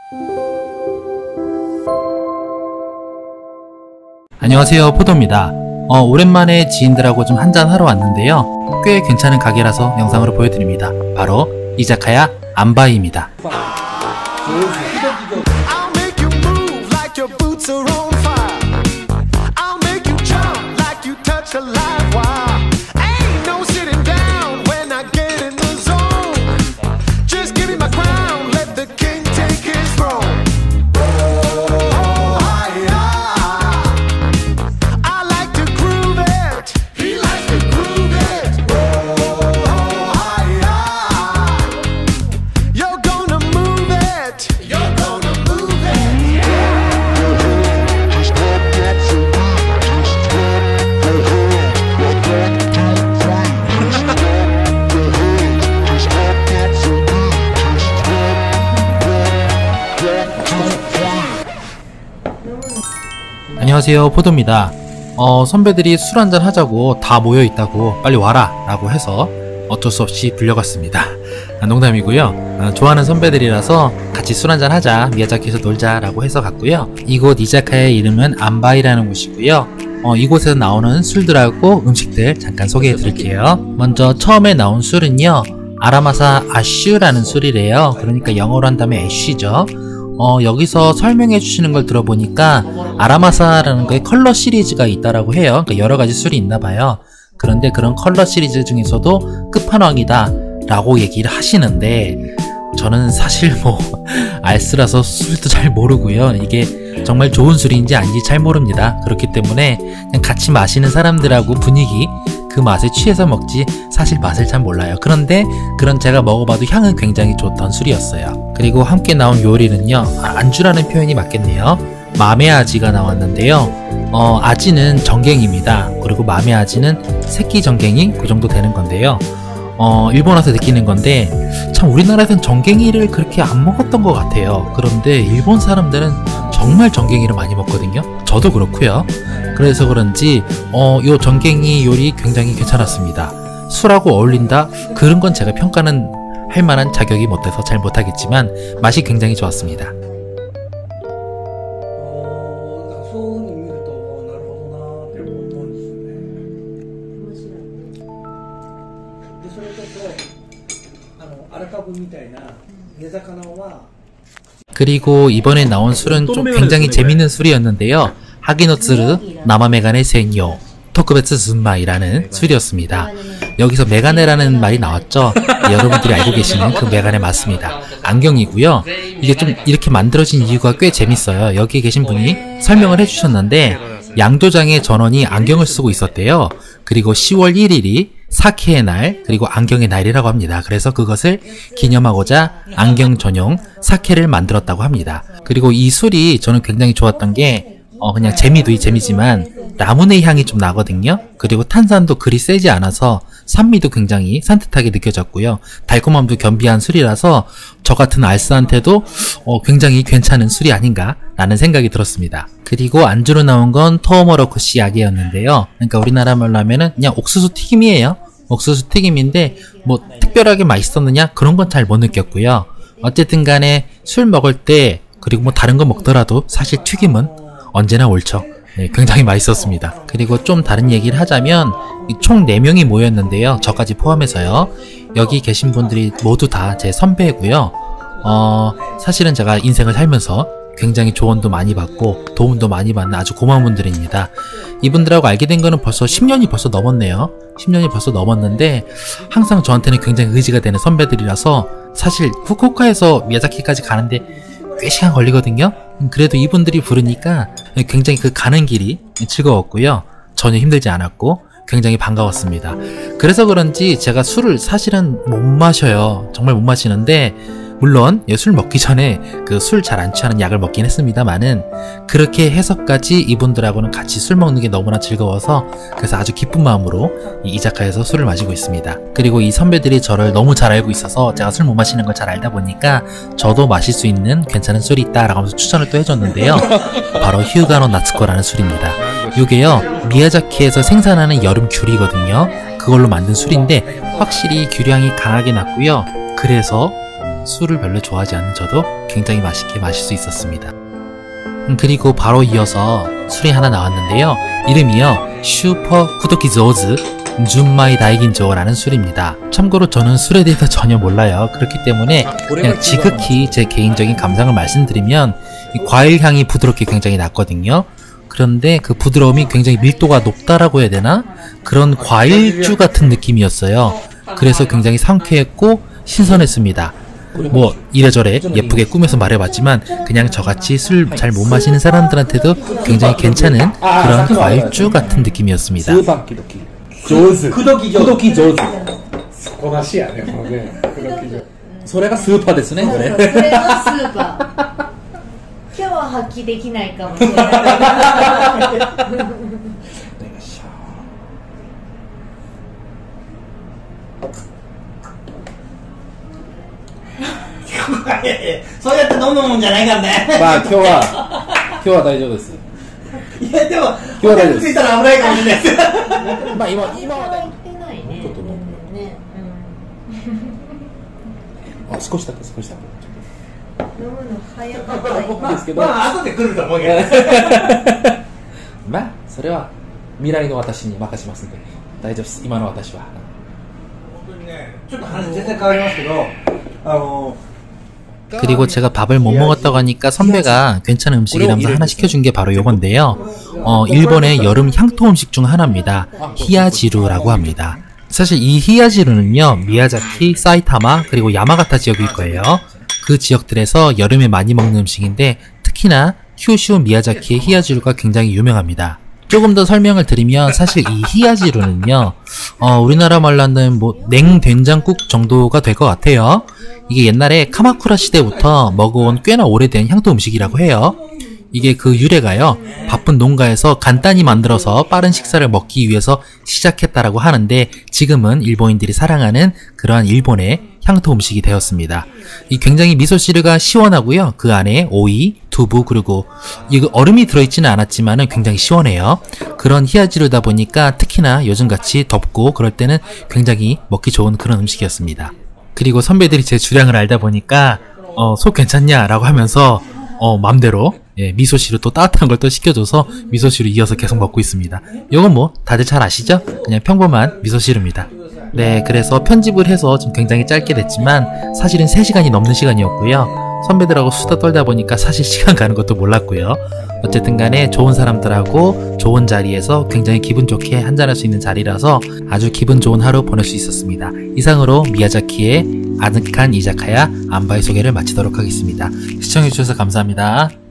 안녕하세요, 포도입니다. 오랜만에 지인들하고 좀 한잔 하러 왔는데요. 꽤 괜찮은 가게라서 영상으로 보여드립니다. 바로 이자카야 안바이입니다. 안녕하세요, 포도입니다. 선배들이 술 한잔 하자고 다 모여있다고 빨리 와라 라고 해서 어쩔 수 없이 불려갔습니다. 농담이고요. 좋아하는 선배들이라서 같이 술 한잔 하자, 미야자키에서 놀자 라고 해서 갔고요. 이곳 이자카야의 이름은 안바이라는 곳이고요. 이곳에서 나오는 술들하고 음식들 잠깐 소개해 드릴게요. 먼저 처음에 나온 술은요, 아라마사 아슈라는 술이래요. 그러니까 영어로 한다면 애쉬죠. 여기서 설명해 주시는 걸 들어보니까 아라마사라는 거에 컬러 시리즈가 있다라고 해요. 그러니까 여러 가지 술이 있나 봐요. 그런데 그런 컬러 시리즈 중에서도 끝판왕이다 라고 얘기를 하시는데, 저는 사실 알쓰라서 술도 잘 모르고요. 이게 정말 좋은 술인지 아닌지 잘 모릅니다. 그렇기 때문에 그냥 같이 마시는 사람들하고 분위기, 그 맛에 취해서 먹지 사실 맛을 잘 몰라요. 그런데 그런 제가 먹어봐도 향은 굉장히 좋던 술이었어요. 그리고 함께 나온 요리는요, 안주라는 표현이 맞겠네요. 마메아지가 나왔는데요. 아지는 정갱입니다. 그리고 마메아지는 새끼 정갱이 그 정도 되는 건데요. 일본 와서 느끼는 건데, 참 우리나라에서는 정갱이를 그렇게 안 먹었던 것 같아요. 그런데 일본 사람들은 정말 정갱이를 많이 먹거든요. 저도 그렇고요. 그래서 그런지 요 정갱이 요리 굉장히 괜찮았습니다. 술하고 어울린다? 그런 건 제가 평가는 할 만한 자격이 못 돼서 잘 못하겠지만 맛이 굉장히 좋았습니다. 그리고 이번에 나온 술은 좀 굉장히 재밌는 술이었는데요. 하기노츠르 나마메가네 센요 토크베츠 즈마이라는 술이었습니다. 여기서 메가네라는 말이 나왔죠. 여러분들이 알고 계시는 그 메가네 맞습니다. 안경이고요. 이게 좀 이렇게 만들어진 이유가 꽤 재밌어요. 여기 계신 분이 설명을 해주셨는데, 양조장의 전원이 안경을 쓰고 있었대요. 그리고 10월 1일이 사케의 날, 그리고 안경의 날이라고 합니다. 그래서 그것을 기념하고자 안경 전용 사케를 만들었다고 합니다. 그리고 이 술이 저는 굉장히 좋았던 게, 그냥 재미도 재미지만 라무네 향이 좀 나거든요. 그리고 탄산도 그리 세지 않아서 산미도 굉장히 산뜻하게 느껴졌고요. 달콤함도 겸비한 술이라서 저 같은 알스한테도 굉장히 괜찮은 술이 아닌가 라는 생각이 들었습니다. 그리고 안주로 나온 건 토우모로코시 야게였는데요. 그러니까 우리나라 말로 하면은 그냥 옥수수 튀김이에요. 옥수수 튀김인데 특별하게 맛있었느냐? 그런 건 잘 못 느꼈고요. 어쨌든 간에 술 먹을 때, 그리고 다른 거 먹더라도 사실 튀김은 언제나 옳죠. 네, 굉장히 맛있었습니다. 그리고 좀 다른 얘기를 하자면 총 4명이 모였는데요. 저까지 포함해서요. 여기 계신 분들이 모두 다 제 선배고요. 사실은 제가 인생을 살면서 굉장히 조언도 많이 받고 도움도 많이 받는 아주 고마운 분들입니다. 이분들하고 알게 된 거는 벌써 10년이 벌써 넘었네요. 10년이 벌써 넘었는데 항상 저한테는 굉장히 의지가 되는 선배들이라서, 사실 후쿠오카에서 미야자키까지 가는데 꽤 시간 걸리거든요. 그래도 이분들이 부르니까 굉장히 그 가는 길이 즐거웠고요. 전혀 힘들지 않았고 굉장히 반가웠습니다. 그래서 그런지 제가 술을 사실은 못 마셔요. 정말 못 마시는데, 물론 술 먹기 전에 그 술 잘 안 취하는 약을 먹긴 했습니다만은, 그렇게 해서까지 이분들하고는 같이 술 먹는 게 너무나 즐거워서, 그래서 아주 기쁜 마음으로 이 이자카야에서 술을 마시고 있습니다. 그리고 이 선배들이 저를 너무 잘 알고 있어서 제가 술 못 마시는 걸 잘 알다 보니까 저도 마실 수 있는 괜찮은 술이 있다 라고 하면서 추천을 또 해줬는데요. 바로 휴가노 나츠코라는 술입니다. 이게요, 미야자키에서 생산하는 여름 귤이거든요. 그걸로 만든 술인데 확실히 귤향이 강하게 났고요. 그래서 술을 별로 좋아하지 않는 저도 굉장히 맛있게 마실 수 있었습니다. 그리고 바로 이어서 술이 하나 나왔는데요. 이름이요 슈퍼 쿠도키조즈 준마이 다이긴조라는 술입니다. 참고로 저는 술에 대해서 전혀 몰라요. 그렇기 때문에 그냥 지극히 제 개인적인 감상을 말씀드리면 이 과일 향이 부드럽게 굉장히 났거든요. 그런데 그 부드러움이 굉장히 밀도가 높다라고 해야 되나? 그런 과일주 같은 느낌이었어요. 그래서 굉장히 상쾌했고 신선했습니다. 뭐 이래저래 예쁘게 꾸며서 말해봤지만 그냥 저같이 술 잘 못 마시는 사람들한테도 굉장히 괜찮은 그런 과일주 같은 느낌이었습니다. それがスーパーですね、これ。 それがスーパー。今日は発揮できないかもしれない。 そうやって飲むもんじゃないからね。 まあ今日は大丈夫です。 いやでも今日は大丈夫です。 ついたら危ないかもしれないです。 まあ今は大丈言ってないね。ね。 夫。少しだけ。 飲むの早かった今。 ですけど。 まあ後で来ると思うけど。 まあそれは未来の私に任せますんで大丈夫です。今の私は。 本当にね、ちょっと話全然変わりますけど、 그리고 제가 밥을 못 먹었다고 하니까 선배가 괜찮은 음식이라면서 하나 시켜준 게 바로 요건데요. 일본의 여름 향토 음식 중 하나입니다. 히야지루라고 합니다. 사실 이 히야지루는요, 미야자키, 사이타마, 그리고 야마가타 지역일 거예요. 그 지역들에서 여름에 많이 먹는 음식인데 특히나 큐슈 미야자키의 히야지루가 굉장히 유명합니다. 조금 더 설명을 드리면 사실 이 히야지루는요, 우리나라 말로 하는 뭐 냉된장국 정도가 될 것 같아요. 이게 옛날에 카마쿠라 시대부터 먹어온 꽤나 오래된 향토 음식이라고 해요. 이게 그 유래가요, 바쁜 농가에서 간단히 만들어서 빠른 식사를 먹기 위해서 시작했다라고 하는데 지금은 일본인들이 사랑하는 그러한 일본의 향토 음식이 되었습니다. 이 굉장히 미소시루가 시원하고요. 그 안에 오이, 두부, 그리고 이거 얼음이 들어있지는 않았지만은 굉장히 시원해요. 그런 히야지루다 보니까 특히나 요즘같이 덥고 그럴 때는 굉장히 먹기 좋은 그런 음식이었습니다. 그리고 선배들이 제 주량을 알다 보니까 속 괜찮냐 라고 하면서 맘대로 미소시루 또 따뜻한 걸 또 시켜줘서 미소시루 이어서 계속 먹고 있습니다. 이건 뭐 다들 잘 아시죠? 그냥 평범한 미소시루입니다. 네, 그래서 편집을 해서 좀 굉장히 짧게 됐지만 사실은 3시간이 넘는 시간이었고요. 선배들하고 수다 떨다 보니까 사실 시간 가는 것도 몰랐고요. 어쨌든 간에 좋은 사람들하고 좋은 자리에서 굉장히 기분 좋게 한잔할 수 있는 자리라서 아주 기분 좋은 하루 보낼 수 있었습니다. 이상으로 미야자키의 아늑한 이자카야 안바이 소개를 마치도록 하겠습니다. 시청해주셔서 감사합니다.